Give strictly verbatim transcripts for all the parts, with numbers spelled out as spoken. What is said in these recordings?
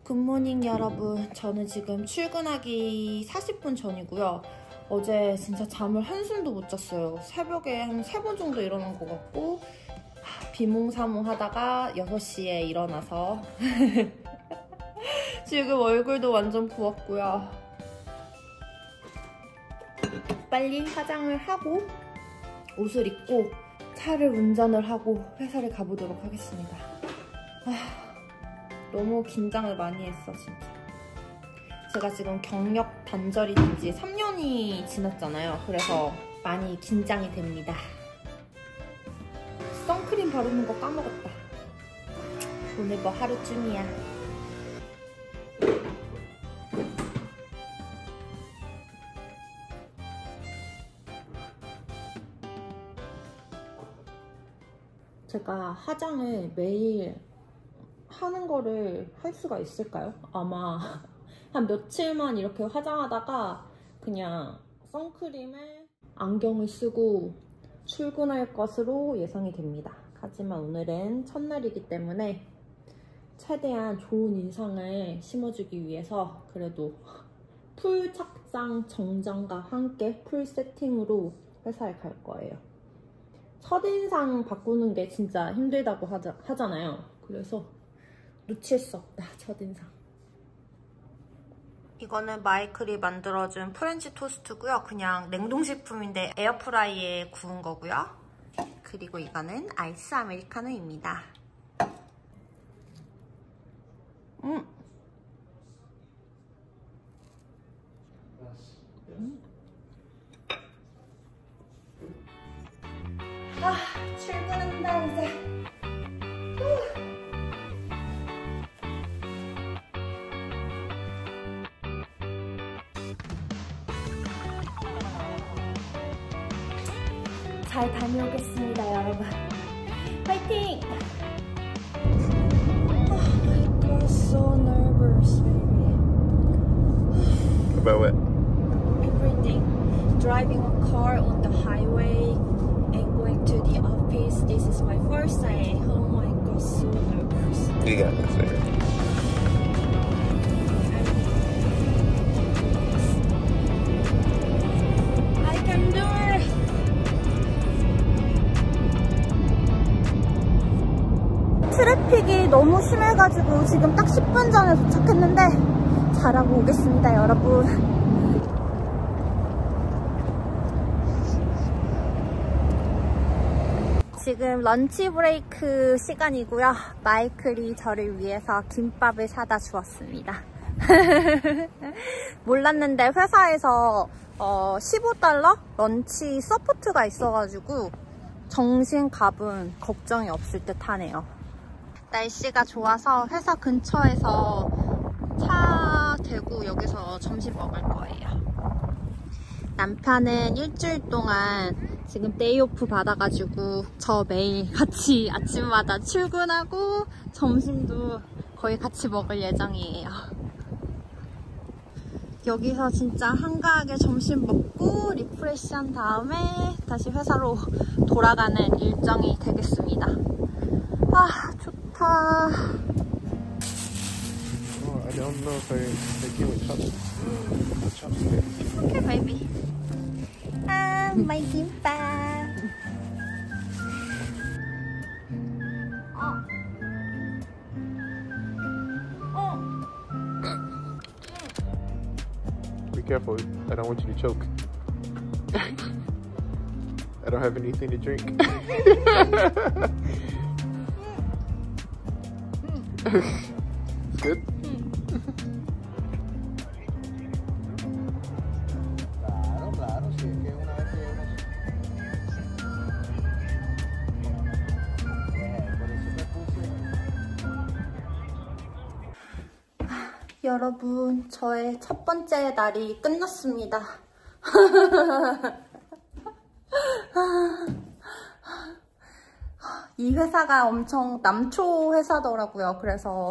굿모닝 여러분. 저는 지금 출근하기 사십 분 전이고요. 어제 진짜 잠을 한숨도 못 잤어요. 새벽에 한 세 번 정도 일어난 것 같고 비몽사몽 하다가 여섯 시에 일어나서 지금 얼굴도 완전 부었고요. 빨리 화장을 하고 옷을 입고 차를 운전을 하고 회사를 가보도록 하겠습니다. 아, 너무 긴장을 많이 했어 진짜. 제가 지금 경력 단절이 된 지 삼 년이 지났잖아요. 그래서 많이 긴장이 됩니다. 선크림 바르는 거 까먹었다. 오늘 뭐 하루쯤이야. 제가 화장을 매일 하는 거를 할 수가 있을까요? 아마 한 며칠만 이렇게 화장하다가 그냥 선크림에 안경을 쓰고 출근할 것으로 예상이 됩니다. 하지만 오늘은 첫날이기 때문에 최대한 좋은 인상을 심어주기 위해서 그래도 풀 착장 정장과 함께 풀 세팅으로 회사에 갈 거예요. 첫인상 바꾸는 게 진짜 힘들다고 하자, 하잖아요. 그래서 놓칠 수 없다, 첫인상. 이거는 마이클이 만들어준 프렌치 토스트고요. 그냥 냉동식품인데 에어프라이에 구운 거고요. 그리고 이거는 아이스 아메리카노입니다. 음. 음. 아, 출근한다 이제. 잘 다녀오겠습니다, 여러분. 파이팅! Oh my god, so nervous, baby. About what? Everything. Driving a car on the highway and going to the office. This is my first day. Oh my god, so nervous. You got this, baby. I can do it! 트래픽이 너무 심해가지고 지금 딱 십 분 전에 도착했는데 잘하고 오겠습니다, 여러분. 지금 런치 브레이크 시간이고요. 마이클이 저를 위해서 김밥을 사다 주었습니다. 몰랐는데 회사에서 어, 십오 달러 런치 서포트가 있어가지고 점심값은 걱정이 없을 듯 하네요. 날씨가 좋아서 회사 근처에서 차 대고 여기서 점심 먹을 거예요. 남편은 일주일 동안 지금 데이오프 받아가지고 저 매일 같이 아침마다 출근하고 점심도 거의 같이 먹을 예정이에요. 여기서 진짜 한가하게 점심 먹고 리프레시한 다음에 다시 회사로 돌아가는 일정이 되겠습니다. 아, 좋다. Oh, I don't know if I take you with chopsticks. Chopsticks. Okay, baby. 아, my 김밥. 어. 어. Be careful. I don't want you to choke. I don't have anything to drink. It's good? Claro, claro, sí, es que una vez que uno... Eh, por eso me puse... 여러분, 저의 첫 번째 날이 끝났습니다. 이 회사가 엄청 남초 회사더라고요. 그래서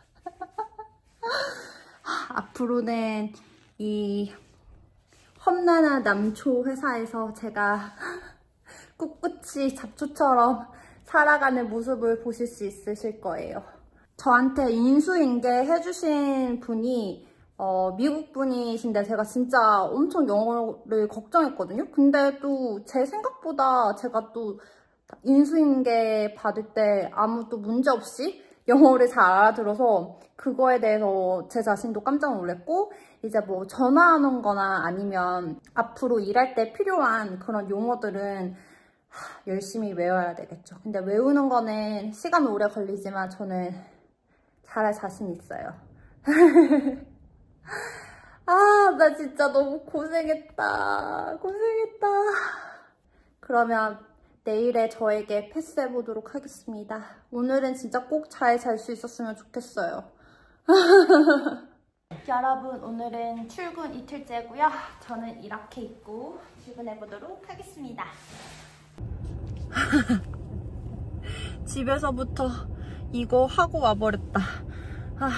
앞으로는 이 험난한 남초 회사에서 제가 꿋꿋이 잡초처럼 살아가는 모습을 보실 수 있으실 거예요. 저한테 인수인계 해주신 분이 어, 미국 분이신데 제가 진짜 엄청 영어를 걱정했거든요. 근데 또 제 생각보다 제가 또 인수인계 받을 때 아무 또 문제 없이 영어를 잘 알아들어서 그거에 대해서 제 자신도 깜짝 놀랐고, 이제 뭐 전화하는 거나 아니면 앞으로 일할 때 필요한 그런 용어들은 하, 열심히 외워야 되겠죠. 근데 외우는 거는 시간 오래 걸리지만 저는 잘할 자신 있어요. 아, 나 진짜 너무 고생했다. 고생했다. 그러면 내일에 저에게 패스해보도록 하겠습니다. 오늘은 진짜 꼭 잘 잘 수 있었으면 좋겠어요. 여러분, 오늘은 출근 이틀째고요. 저는 이렇게 입고 출근해보도록 하겠습니다. 집에서부터 이거 하고 와버렸다. 아,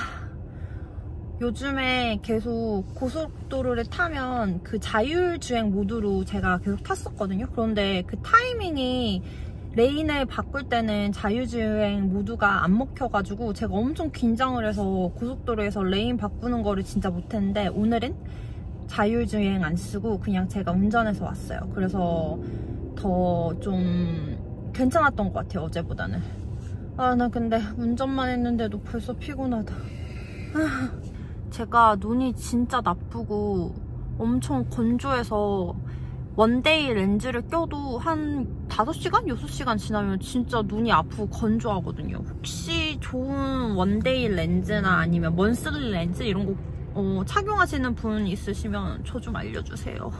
요즘에 계속 고속도로를 타면 그 자율주행 모드로 제가 계속 탔었거든요. 그런데 그 타이밍이 레인을 바꿀 때는 자율주행 모드가 안 먹혀가지고 제가 엄청 긴장을 해서 고속도로에서 레인 바꾸는 거를 진짜 못했는데, 오늘은 자율주행 안 쓰고 그냥 제가 운전해서 왔어요. 그래서 더 좀 괜찮았던 것 같아요, 어제보다는. 아, 나 근데 운전만 했는데도 벌써 피곤하다. 아, 제가 눈이 진짜 나쁘고 엄청 건조해서 원데이 렌즈를 껴도 한 다섯 시간? 여섯 시간 지나면 진짜 눈이 아프고 건조하거든요. 혹시 좋은 원데이 렌즈나 아니면 먼슬리 렌즈 이런 거 어, 착용하시는 분 있으시면 저 좀 알려주세요.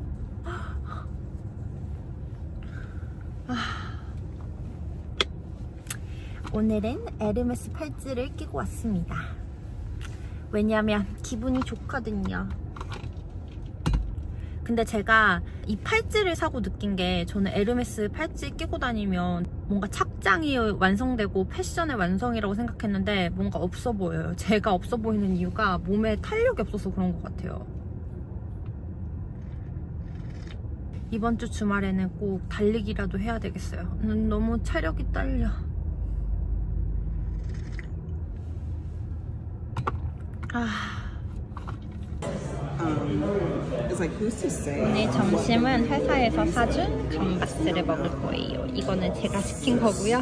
오늘은 에르메스 팔찌를 끼고 왔습니다. 왜냐면 기분이 좋거든요. 근데 제가 이 팔찌를 사고 느낀 게, 저는 에르메스 팔찌 끼고 다니면 뭔가 착장이 완성되고 패션의 완성이라고 생각했는데 뭔가 없어 보여요. 제가 없어 보이는 이유가 몸에 탄력이 없어서 그런 것 같아요. 이번 주 주말에는 꼭 달리기라도 해야 되겠어요. 너무 체력이 딸려. 아... 오늘 점심은 회사에서 사준 감바스를 먹을 거예요. 이거는 제가 시킨 거고요.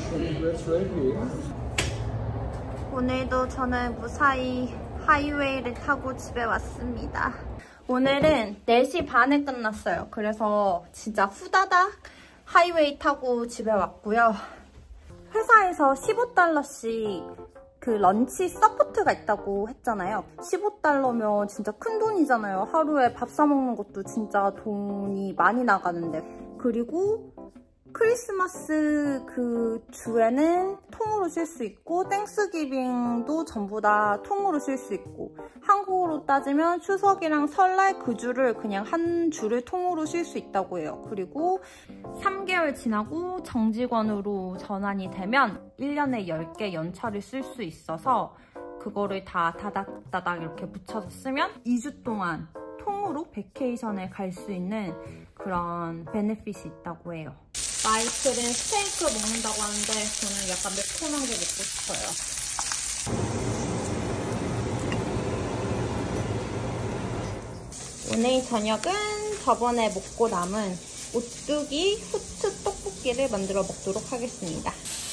오늘도 저는 무사히 하이웨이를 타고 집에 왔습니다. 오늘은 네 시 반에 끝났어요. 그래서 진짜 후다닥 하이웨이 타고 집에 왔고요. 회사에서 십오 달러씩 그 런치 서포트가 있다고 했잖아요. 십오 달러면 진짜 큰 돈이잖아요. 하루에 밥 사 먹는 것도 진짜 돈이 많이 나가는데. 그리고 크리스마스 그 주에는 통으로 쓸 수 있고, 땡스기빙도 전부 다 통으로 쓸 수 있고, 한국으로 따지면 추석이랑 설날 그 주를 그냥 한 주를 통으로 쓸 수 있다고 해요. 그리고 삼 개월 지나고 정직원으로 전환이 되면 일 년에 열 개 연차를 쓸 수 있어서 그거를 다 다닥다닥 이렇게 붙여서 쓰면 이 주 동안 통으로 베케이션에 갈 수 있는 그런 베네핏이 있다고 해요. 마이클은 스테이크 먹는다고 하는데 저는 약간 매콤한 게 먹고 싶어요. 오늘 저녁은 저번에 먹고 남은 오뚜기 후추 떡볶이를 만들어 먹도록 하겠습니다.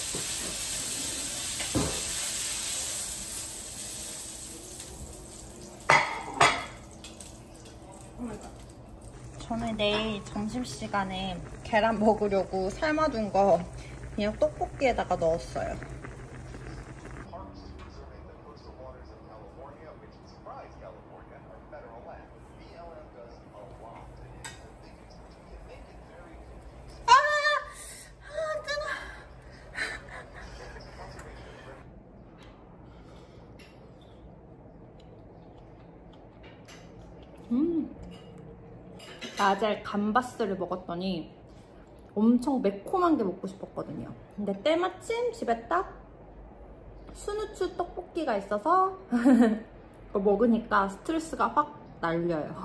저는 내일 점심시간에 계란 먹으려고 삶아둔 거 그냥 떡볶이에다가 넣었어요. 아! 아, 뜨거워. 음. 낮에 감바스를 먹었더니 엄청 매콤한 게 먹고 싶었거든요. 근데 때마침 집에 딱 순우추 떡볶이가 있어서 그거 먹으니까 스트레스가 확 날려요.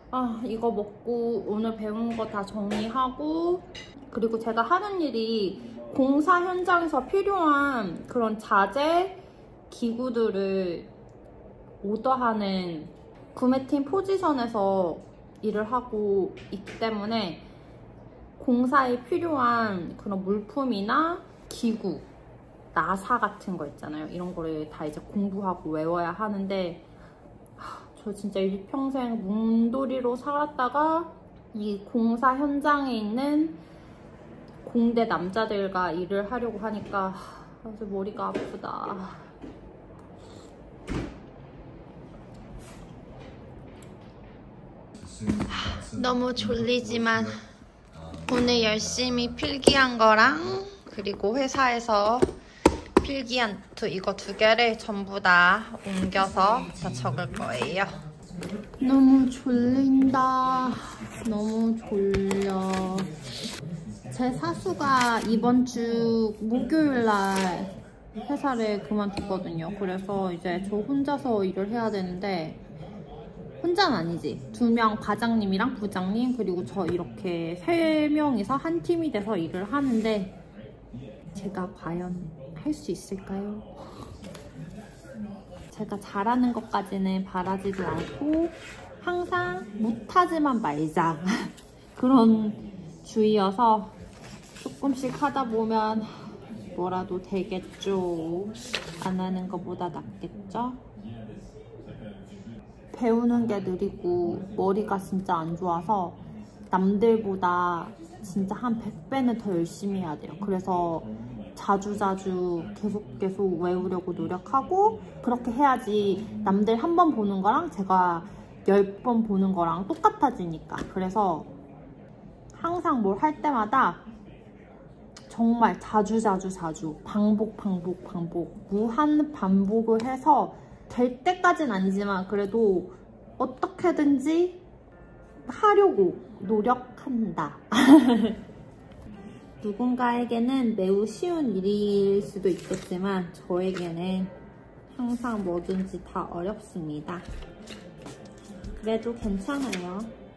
아, 이거 먹고 오늘 배운 거 다 정리하고, 그리고 제가 하는 일이 공사 현장에서 필요한 그런 자재 기구들을 오더하는 구매팀 포지션에서 일을 하고 있기 때문에 공사에 필요한 그런 물품이나 기구, 나사 같은 거 있잖아요. 이런 거를 다 이제 공부하고 외워야 하는데, 저 진짜 일평생 뭉돌이로 살았다가 이 공사 현장에 있는 공대 남자들과 일을 하려고 하니까 아주 머리가 아프다. 너무 졸리지만 오늘 열심히 필기한 거랑 그리고 회사에서 필기한 두, 이거 두 개를 전부 다 옮겨서 다 적을 거예요. 너무 졸린다. 너무 졸려. 제 사수가 이번 주 목요일 날 회사를 그만뒀거든요. 그래서 이제 저 혼자서 일을 해야 되는데, 혼자는 아니지. 두 명 과장님이랑 부장님 그리고 저 이렇게 세 명이서 한 팀이 돼서 일을 하는데, 제가 과연 할 수 있을까요? 제가 잘하는 것까지는 바라지도 않고 항상 못하지만 말자 그런 주의여서 조금씩 하다 보면 뭐라도 되겠죠. 안 하는 것보다 낫겠죠? 배우는 게 느리고 머리가 진짜 안 좋아서 남들보다 진짜 한 백 배는 더 열심히 해야 돼요. 그래서 자주자주 계속 계속 외우려고 노력하고, 그렇게 해야지 남들 한 번 보는 거랑 제가 열 번 보는 거랑 똑같아지니까. 그래서 항상 뭘 할 때마다 정말 자주자주 자주 반복 반복 반복 무한 반복을 해서 될 때까지는 아니지만 그래도 어떻게든지 하려고 노력한다. 누군가에게는 매우 쉬운 일일 수도 있겠지만 저에게는 항상 뭐든지 다 어렵습니다. 그래도 괜찮아요.